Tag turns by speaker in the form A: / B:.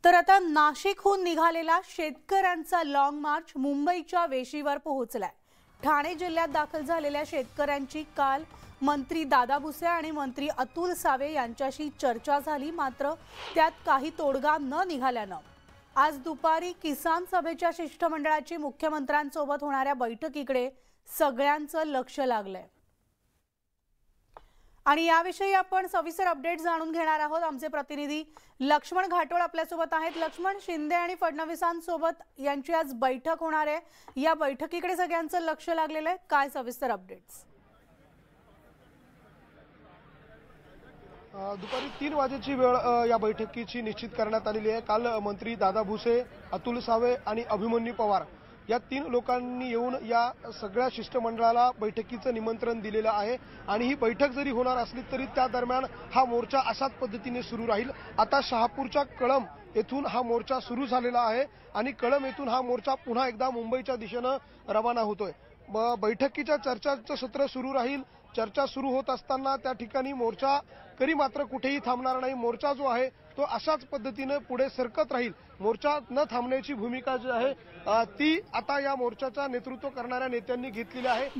A: तर आता नाशिकहून निघालेला शेतकऱ्यांचा लॉंग मार्च मुंबईच्या वेशीवर पोहोचलाय। ठाणे जिल्ह्यात दाखल झालेल्या शेतकऱ्यांची काल मंत्री दादा भुसे आणि मंत्री अतुल सावे यांच्याशी चर्चा झाली, मात्र त्यात काही तोडगा न निघाल्यानं आज दुपारी किसान सभेच्या शिष्टमंडळाची मुख्यमंत्र्यांसोबत होणाऱ्या बैठकीकडे सगळ्यांचं लक्ष लागलंय। आणि याविषयी आपण सविस्तर अपडेट जाणून घेणार आहोत। आमचे प्रतिनिधी लक्ष्मण घाटोळ आपल्यासोबत आहेत। लक्ष्मण, शिंदे आणि फडणवीसांसोबत यांची आज बैठक होणार आहे, या बैठकीकडे सगळ्यांचं लक्ष लागलेलं आहे, काय सविस्तर अपडेट्स?
B: दुपारी 3 वाजेची वेळ या बैठकीची निश्चित करण्यात आलेली आहे। काल मंत्री दादा भुसे, अतुल सावे आणि अभिमन्यू पवार या 3 लोकांनी येऊन या सगळ्या शिष्टमंडळाला बैठकीचं निमंत्रण दिलेलं आहे आणि ही बैठक जरी होणार असली तरी त्या दरम्यान हा मोर्चा अशाच पद्धतीने सुरू राहील। आता शहापूरच्या कळंब येथून हा मोर्चा सुरू झालेला आहे आणि कळंब येथून हा मोर्चा पुन्हा एकदा मुंबईच्या दिशेनं रवाना होतोय। बैठकीच्या चर्चाचं सत्र सुरू राहील। चर्चा सुरू होत असताना त्या ठिकाणी मोर्चा करी मात्र कुठेही थांबणार नाही। मोर्चा जो आहे तो अशाच पद्धतीने पुढे सरकत राहील। मोर्चा न थांबण्याची भूमिका जी आहे ती आता या मोर्चाचं नेतृत्व करणाऱ्या नेत्यांनी घेतलेली आहे।